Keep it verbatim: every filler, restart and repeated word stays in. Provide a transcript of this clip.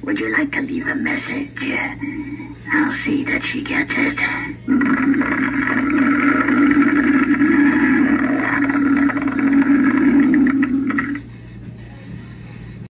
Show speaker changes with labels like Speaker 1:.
Speaker 1: Would you like to leave a message? I'll see that she gets it.